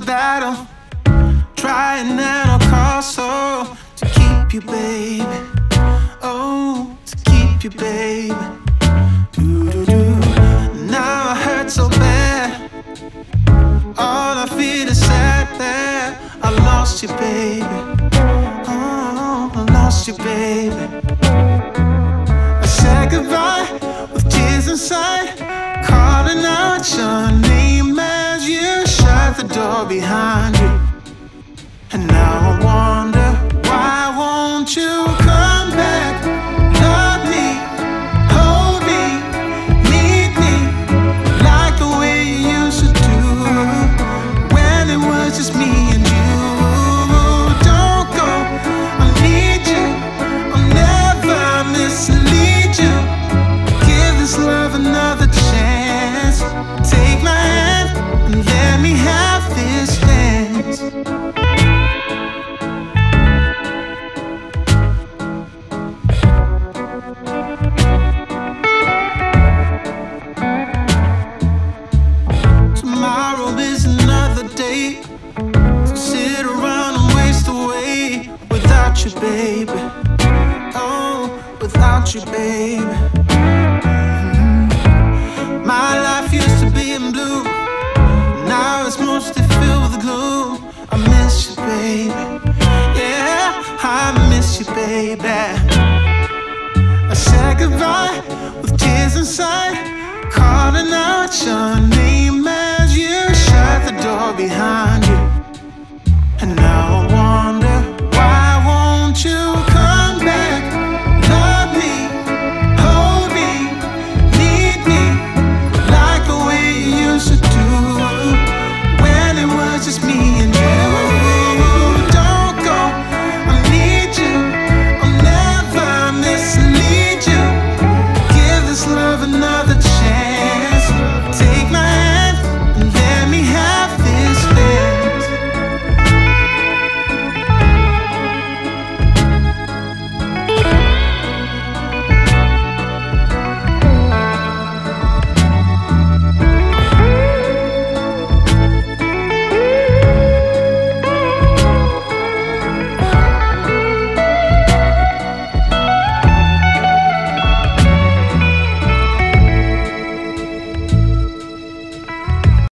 battle, trying at all costs, so to keep you, baby. Oh, to keep you, baby. Now I hurt so bad, all I feel is sad that I lost you, baby. Oh, I lost you, baby. I said goodbye with tears inside, calling out your name as you shut the door behind you. And now I wonder, why won't you come back? Love me, hold me, need me, like the way you used to do, when it was just me and you. Don't go, I need you, I'll never mislead you. Give this love another chance. Take my hand and let me have this dance. Tomorrow is another day to sit around and waste away without you, baby. Oh, without you, baby. My life used to be in blue, now it's mostly filled with gloom. I miss you, baby. Yeah, I miss you, baby. I said goodbye with tears inside, calling out your name as you shut the door behind you. And now